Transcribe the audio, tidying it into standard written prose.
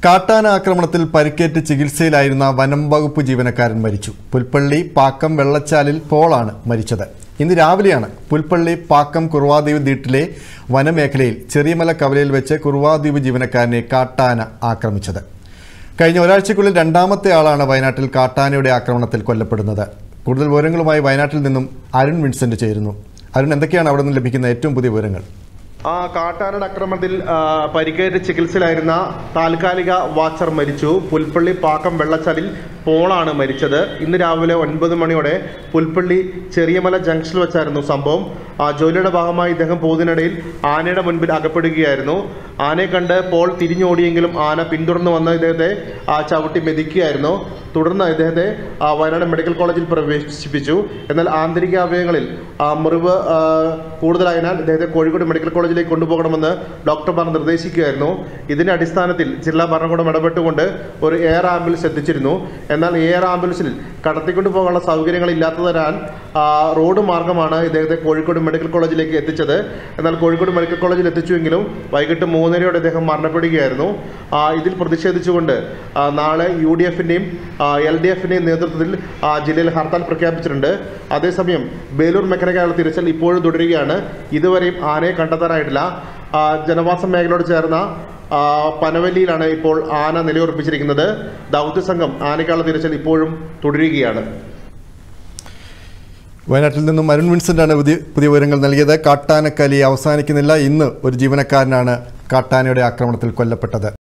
കാട്ടാന ആക്രമണത്തിൽ പരിക്കേറ്റ് ചികിത്സയിലായിരുന്ന വനം വകുപ്പ് ജീവനക്കാരൻ മരിച്ചു. പുൽപ്പള്ളി പാക്കം വെള്ളച്ചാലിൽ പോളാണ് മരിച്ചത്. ഇന്ന് രാവിലെയാണ് പുൽപ്പള്ളി പാക്കം കുറുവാദ്വീപ് ദ്വീപിലെ വനമേഖലയിൽ ചെറിയമല കവലയിൽ വെച്ച് കുറുവാദ്വീപ് ജീവനക്കാരനെ കാട്ടാന ആക്രമിച്ചത്. കഴിഞ്ഞ ഒരാഴ്ചയ്ക്കുള്ളിൽ രണ്ടാമത്തെ ആളാണ് വയനാട്ടിൽ കാട്ടാനയുടെ ആക്രമണത്തിൽ കൊല്ലപ്പെടുന്നത്. കൂടുതൽ വിവരങ്ങളുമായി വയനാട്ടിൽ നിന്നും അരുൺ വിൻസെന്റ് ചേരുന്നു. അരുൺ, എന്തൊക്കെയാണ് അവിടെ നിന്ന് ലഭിക്കുന്ന ഏറ്റവും പുതിയ വിവരങ്ങൾ? കാട്ടാനയുടെ ആക്രമണത്തിൽ പരിക്കേറ്റ് ചികിത്സയിലായിരുന്ന താൽക്കാലിക വാച്ചർ മരിച്ചു. പുൽപ്പള്ളി പാക്കം വെള്ളച്ചാലിൽ പോളാണ് മരിച്ചത്. ഇന്ന് രാവിലെ 9 മണിയോടെ പുൽപ്പള്ളി ചെറിയമല ജംഗ്ഷനിൽ വെച്ചായിരുന്നു സംഭവം. ജോലിയുടെ ഭാഗമായി ഇദ്ദേഹം പോകുന്നതിനിടയിൽ ആനയുടെ മുൻപിൽ അകപ്പെടുകയായിരുന്നു. ആനയെ കണ്ട് പോൾ തിരിഞ്ഞോടിയെങ്കിലും ആന പിന്തുടർന്ന് വന്ന് ഇദ്ദേഹത്തെ ചവിട്ടി മെതിക്കുകയായിരുന്നു. തുടർന്ന് ഇദ്ദേഹത്തെ വയനാട് മെഡിക്കൽ കോളേജിൽ പ്രവേശിപ്പിച്ചു. എന്നാൽ ആന്തരിക അവയവങ്ങളിൽ മുറിവ് കൂടുതലായതിനാൽ ഇദ്ദേഹത്തെ കോഴിക്കോട് മെഡിക്കൽ കോളേജിലേക്ക് കൊണ്ടുപോകണമെന്ന് ഡോക്ടർമാർ നിർദ്ദേശിക്കുകയായിരുന്നു. ഇതിന്റെ അടിസ്ഥാനത്തിൽ ജില്ലാ ഭരണകൂടം ഇടപെട്ടുകൊണ്ട് ഒരു എയർ ആംബുലൻസ് എത്തിച്ചിരുന്നു. എന്നാൽ എയർ ആംബുലൻസിൽ കടത്തിക്കൊണ്ടു പോകാനുള്ള സൗകര്യങ്ങൾ ഇല്ലാത്തതിനാൽ റോഡ് മാർഗമാണ് ഇദ്ദേഹത്തെ കോഴിക്കോട് മെഡിക്കൽ കോളേജിലേക്ക് എത്തിച്ചത്. എന്നാൽ കോഴിക്കോട് മെഡിക്കൽ കോളേജിൽ എത്തിച്ചുവെങ്കിലും വൈകിട്ട് 3:30 ഇദ്ദേഹം മരണപ്പെടുകയായിരുന്നു. ഇതിൽ പ്രതിഷേധിച്ചുകൊണ്ട് നാളെ UDF-ന്റെയും LDF-ന്റെയും നേതൃത്വത്തിൽ ജില്ലയിൽ ഹർത്താൽ പ്രഖ്യാപിച്ചിട്ടുണ്ട്. അതേസമയം ബേലൂർ മേഖലയ്ക്കായുള്ള തിരച്ചിൽ ഇപ്പോഴും തുടരുകയാണ്. ഇതുവരെയും ആനയെ കണ്ടെത്താനായിട്ടില്ല. ജനവാസ മേഖലയോട് ചേർന്ന പനവല്ലിയിലാണ് ഇപ്പോൾ ആന നിലയുറപ്പിച്ചിരിക്കുന്നത്. ദൗത്യസംഘം ആനയ്ക്കുള്ള തിരച്ചിൽ ഇപ്പോഴും തുടരുകയാണ്. വയനാട്ടിൽ നിന്നും അരുൺ വിൻസെന്റാണ് പുതിയ വിവരങ്ങൾ നൽകിയത്. കാട്ടാനക്കലി അവസാനിക്കുന്നില്ല. ഇന്ന് ഒരു ജീവനക്കാരനാണ് കാട്ടാനയുടെ ആക്രമണത്തിൽ കൊല്ലപ്പെട്ടത്.